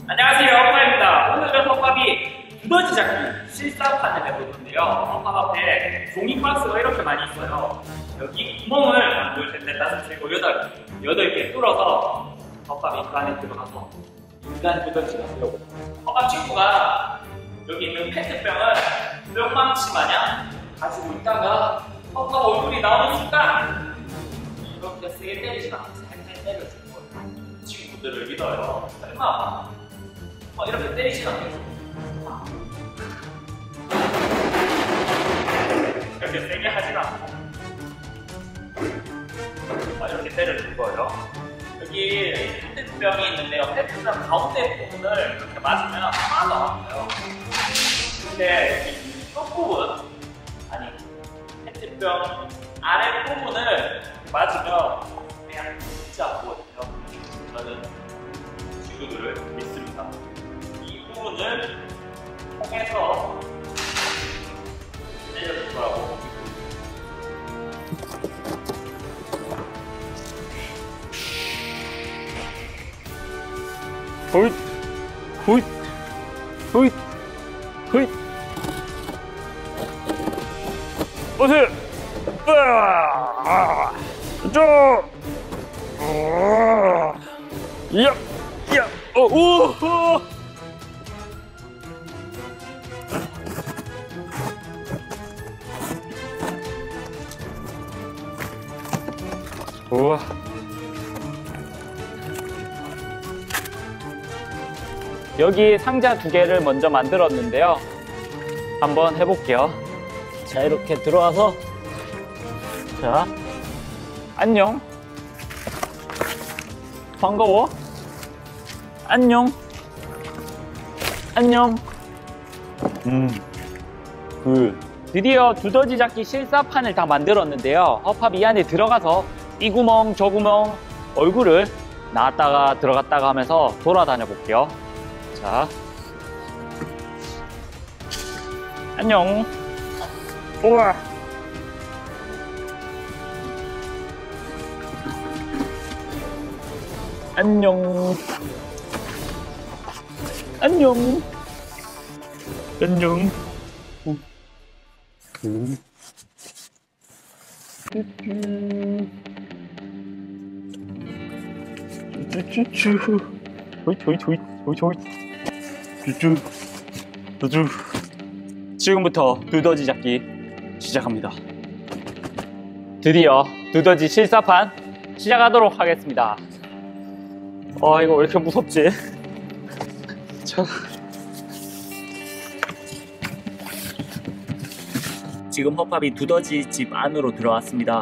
안녕하세요, 허파입니다. 오늘은 허팝이 두더지 잡기 실사판을 해볼 건데요. 허팝 앞에 종이 박스가 이렇게 많이 있어요. 여기 구멍을 한 둘, 셋, 넷, 다섯, 칠, 여덟 개 뚫어서 허팝이 그 안에 들어가서 인간 두더지가 되려고. 허팝 친구가 여기 있는 페트병을 뿅망치 마냥 가지고 있다가 허팝 얼굴이 나오는 순간 이렇게 세게 때리지 않고 살살 때려줄 거예요. 친구들을 믿어요. 설마 이렇게 때리진 않겠어. 이렇게 세게 하진 않고 이렇게 때려줄 거예요. 여기 페트병이 있는데요. 페트병 가운데 부분을 이렇게 맞으면 하나도 안 아파요. 근데 이 끝부분, 아니 페트병 아래 부분을 맞으면 그냥 진짜 아프거든요. 저는 친구들을 믿습니다. 이 부분을 통해서 내려줄 거라고. 호잇 호잇 호잇 호잇 어세 저 야, 야, 오, 우와. 여기 상자 2개를 먼저 만들었는데요. 한번 해볼게요. 자, 이렇게 들어와서, 자, 안녕. 반가워. 안녕. 안녕. 드디어 두더지 잡기 실사판을 다 만들었는데요. 허팝 이 안에 들어가서 이 구멍 저 구멍 얼굴을 나왔다가 들어갔다가 하면서 돌아다녀 볼게요. 자, 안녕. 우와. 안녕. 안녕. 안녕. 지금부터 두더지 잡기 시작합니다. 드디어 두더지 실사판 시작하도록 하겠습니다. 이거 왜 이렇게 무섭지? 자, 지금 허팝이 두더지 집 안으로 들어왔습니다.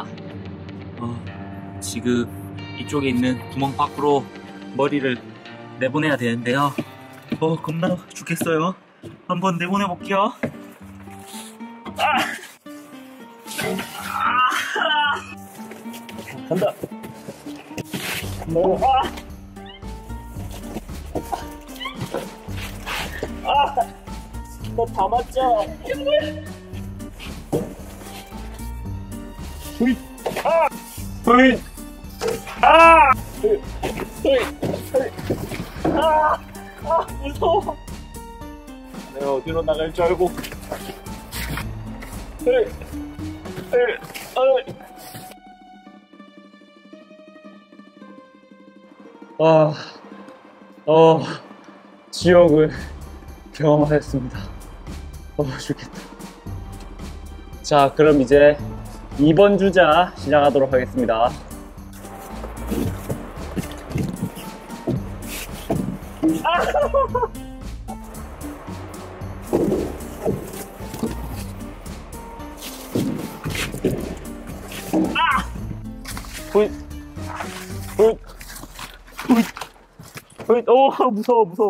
지금 이쪽에 있는 구멍 밖으로 머리를 내보내야 되는데요. 겁나 죽겠어요. 한번 내보내 볼게요. 간다. 너 다 맞죠? 후잇! 후잇! 무서워. 내가 어디로 나갈 줄 알고. 지옥을 경험하였습니다. 죽겠다. 자, 그럼 이제 2번 주자 시작하도록 하겠습니다. 후잇! 후잇! 후잇! 후잇! 무서워.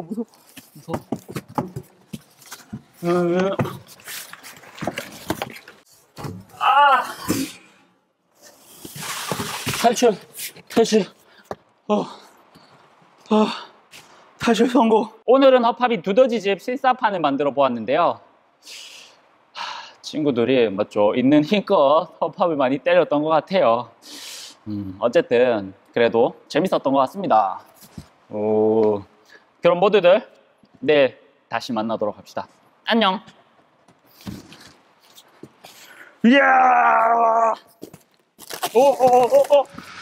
탈출. 탈출 성공. 오늘은 허팝이 두더지집 실사판을 만들어 보았는데요. 친구들이 맞죠? 있는 힘껏 허팝을 많이 때렸던 것 같아요. 어쨌든 그래도 재밌었던 것 같습니다. 그럼 모두들 내일 다시 만나도록 합시다. 안녕. 이야! 오오오오.